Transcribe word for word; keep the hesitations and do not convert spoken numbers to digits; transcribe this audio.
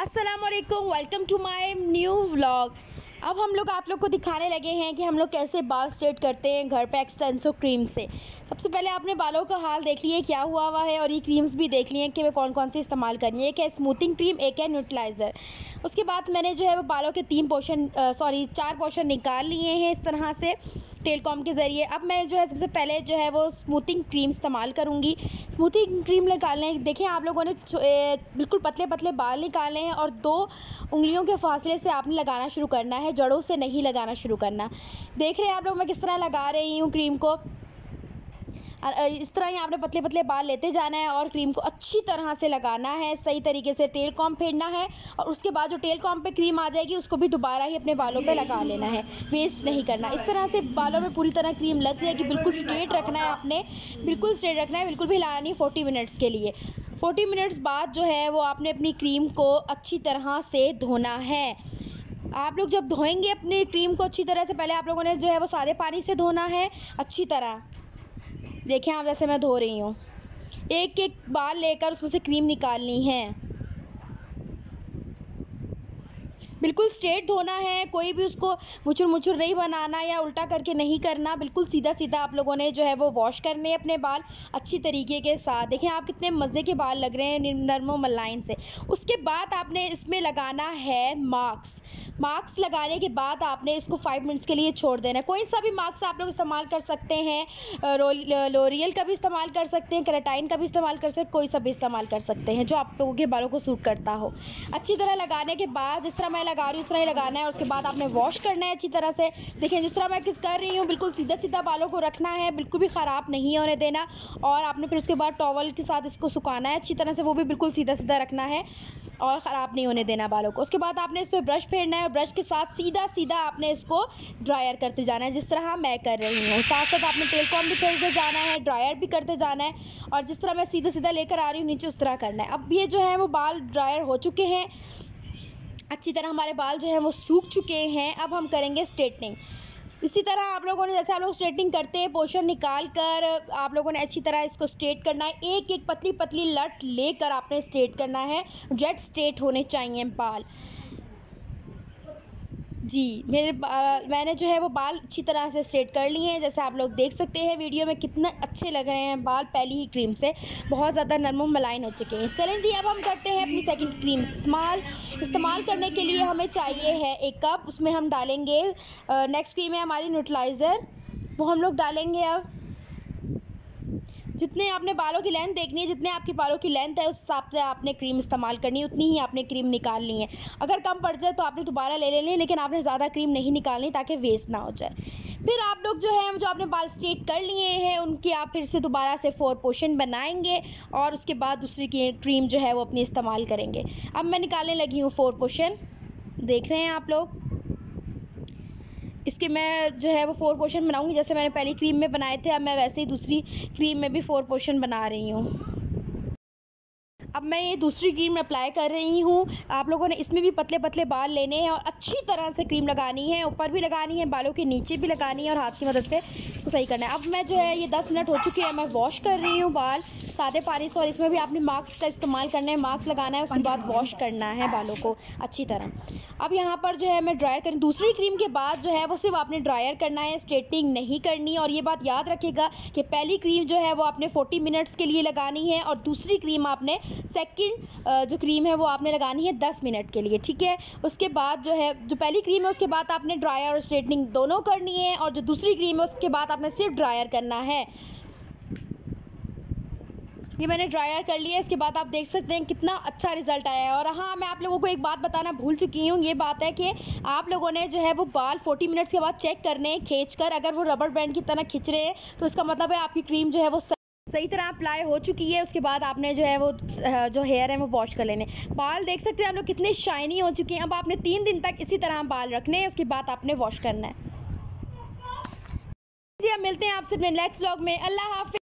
अस्सलाम वालेकुम, welcome to my new vlog. अब हम लोग आप लोग को दिखाने लगे हैं कि हम लोग कैसे बाल स्ट्रेट करते हैं घर पे एक्सटेंसो क्रीम से। सबसे पहले आपने बालों का हाल देख लिए क्या हुआ हुआ है, और ये क्रीम्स भी देख लिए कि मैं कौन कौन सी इस्तेमाल करनी है। एक है स्मूथिंग क्रीम, एक है न्यूट्रलाइज़र। उसके बाद मैंने जो है वो बालों के तीन पोर्शन सॉरी चार पोर्शन निकाल लिए हैं इस तरह से टेल कॉम के ज़रिए। अब मैं जो है सबसे पहले जो है वो स्मूथिंग क्रीम इस्तेमाल करूँगी। स्मूथिंग क्रीम निकालने देखें आप लोगों ने बिल्कुल पतले पतले बाल निकाले हैं, और दो उंगलियों के फासले से आपने लगाना शुरू करना है, जड़ों से नहीं लगाना शुरू करना। देख रहे हैं आप लोग मैं किस तरह लगा रही हूँ क्रीम को। इस तरह ही आपने पतले पतले बाल लेते जाना है और क्रीम को अच्छी तरह से लगाना है, सही तरीके से टेल कॉम फेरना है, और उसके बाद जो टेल कॉम पे क्रीम आ जाएगी उसको भी दोबारा ही अपने बालों पे लगा लेना है, वेस्ट नहीं करना। इस तरह से बालों में पूरी तरह क्रीम लग जाएगी। बिल्कुल स्ट्रेट रखना है आपने, बिल्कुल स्ट्रेट रखना है, बिल्कुल भी हिलाना नहीं फोर्टी मिनट्स के लिए। फोर्टी मिनट्स बाद जो है वो आपने अपनी क्रीम को अच्छी तरह से धोना है। आप लोग जब धोएंगे अपनी क्रीम को अच्छी तरह से, पहले आप लोगों ने जो है वो सादे पानी से धोना है अच्छी तरह। देखें आप जैसे मैं धो रही हूँ, एक एक बाल लेकर उसमें से क्रीम निकालनी है। बिल्कुल स्ट्रेट धोना है, कोई भी उसको मुचुर मुचुर नहीं बनाना या उल्टा करके नहीं करना। बिल्कुल सीधा सीधा आप लोगों ने जो है वो वॉश करने अपने बाल अच्छी तरीके के साथ। देखें आप कितने मज़े के बाल लग रहे हैं नरम मलाइन से। उसके बाद आपने इसमें लगाना है मास्क। मास्क लगाने के बाद आपने इसको फाइव मिनट्स के लिए छोड़ देना है। कोई सा भी मास्क आप लोग इस्तेमाल कर सकते हैं, लोरियल का भी इस्तेमाल कर सकते हैं, केराटिन का भी इस्तेमाल कर सकते हैं, कोई सा भी इस्तेमाल कर सकते हैं जो आप लोगों के बालों को सूट करता हो। अच्छी तरह लगाने के बाद जिस तरह मैं लगा रही हूँ उस तरह ही लगाना है, और उसके बाद आपने वॉश करना है अच्छी तरह से। देखें जिस तरह मैं किस कर रही हूँ, बिल्कुल सीधा सीधा बालों को रखना है, बिल्कुल भी ख़राब नहीं होने देना। और आपने फिर उसके बाद टॉवल के साथ इसको सुखाना है अच्छी तरह से, वो भी बिल्कुल सीधा सीधा रखना है और ख़राब नहीं होने देना बालों को। उसके बाद आपने इस पर ब्रश फेरना है, और ब्रश के साथ सीधा सीधा आपने इसको ड्रायर करते जाना है जिस तरह मैं कर रही हूँ। साथ साथ आपने टेल कॉम भी करते जाना है, ड्रायर भी करते जाना है, और जिस तरह मैं सीधा सीधा लेकर आ रही हूँ नीचे उस तरह करना है। अब ये जो है वो बाल ड्रायर हो चुके हैं अच्छी तरह, हमारे बाल जो हैं वो सूख चुके हैं। अब हम करेंगे स्ट्रेटनिंग। इसी तरह आप लोगों ने जैसे आप लोग स्ट्रेटनिंग करते हैं, पोर्शन निकाल कर आप लोगों ने अच्छी तरह इसको स्ट्रेट करना है। एक एक पतली पतली लट लेकर आपने स्ट्रेट करना है। जेट स्ट्रेट होने चाहिए बाल। जी मेरे मैंने जो है वो बाल अच्छी तरह से स्ट्रेट कर लिए हैं, जैसे आप लोग देख सकते हैं वीडियो में कितने अच्छे लग रहे हैं बाल पहली ही क्रीम से, बहुत ज़्यादा नरम मलाइन हो चुके हैं। चलें जी अब हम करते हैं अपनी सेकंड क्रीम इस्तेमाल। इस्तेमाल करने के लिए हमें चाहिए है एक कप, उसमें हम डालेंगे नेक्स्ट क्रीम है हमारी न्यूट्रलाइज़र, वो हम लोग डालेंगे। अब जितने आपने बालों की लेंथ देखनी है, जितने आपकी बालों की लेंथ है उस हिसाब से आपने क्रीम इस्तेमाल करनी है, उतनी ही आपने क्रीम निकालनी है। अगर कम पड़ जाए तो आपने दोबारा ले लेनी है, लेकिन आपने ज़्यादा क्रीम नहीं निकालनी ताकि वेस्ट ना हो जाए। फिर आप लोग जो है जो आपने बाल स्ट्रेट कर लिए हैं उनकी आप फिर से दोबारा से फोर पोर्शन बनाएंगे, और उसके बाद दूसरी क्रीम जो है वो अपनी इस्तेमाल करेंगे। अब मैं निकालने लगी हूँ फोर पोर्शन, देख रहे हैं आप लोग। इसके मैं जो है वो फोर पोर्शन बनाऊंगी, जैसे मैंने पहली क्रीम में बनाए थे, अब मैं वैसे ही दूसरी क्रीम में भी फोर पोर्शन बना रही हूँ। अब मैं ये दूसरी क्रीम अप्लाई कर रही हूँ। आप लोगों ने इसमें भी पतले पतले बाल लेने हैं और अच्छी तरह से क्रीम लगानी है, ऊपर भी लगानी है, बालों के नीचे भी लगानी है, और हाथ की मदद से इसको सही करना है। अब मैं जो है ये दस मिनट हो चुके हैं, मैं वॉश कर रही हूँ बाल सादे पानी से, और इसमें भी आपने मास्क का इस्तेमाल करना है, मास्क लगाना है, उसके बाद वॉश करना है बालों को अच्छी तरह। अब यहाँ पर जो है मैं ड्रायर करूँ, दूसरी क्रीम के बाद जो है वो सिर्फ आपने ड्रायर करना है, स्ट्रेटनिंग नहीं करनी। और ये बात याद रखिएगा कि पहली क्रीम जो है वो आपने फोर्टी मिनट्स के लिए लगानी है, और दूसरी क्रीम आपने सेकंड जो क्रीम है वो आपने लगानी है दस मिनट के लिए, ठीक है। उसके बाद जो है जो पहली क्रीम है उसके बाद आपने ड्रायर और स्ट्रेटनिंग दोनों करनी है, और जो दूसरी क्रीम है उसके बाद आपने सिर्फ ड्रायर करना है। ये मैंने ड्रायर कर लिया है, इसके बाद आप देख सकते हैं कितना अच्छा रिज़ल्ट आया है। और हाँ, मैं आप लोगों को एक बात बताना भूल चुकी हूँ, ये बात है कि आप लोगों ने जो है वो बाल फोर्टी मिनट्स के बाद चेक करने हैं खींच कर। अगर वो रबर बैंड की तरह खींच रहे हैं तो इसका मतलब है आपकी क्रीम जो है वो सही तरह अप्लाई हो चुकी है। उसके बाद आपने जो है वो जो हेयर है वो वॉश कर लेने। बाल देख सकते हैं आप लोग कितने शाइनी हो चुके हैं। अब आपने तीन दिन तक इसी तरह बाल रखने हैं, उसके बाद आपने वॉश करना है। जी अब मिलते हैं आपसे अपने नेक्स्ट व्लॉग में। अल्लाह हाफिज़।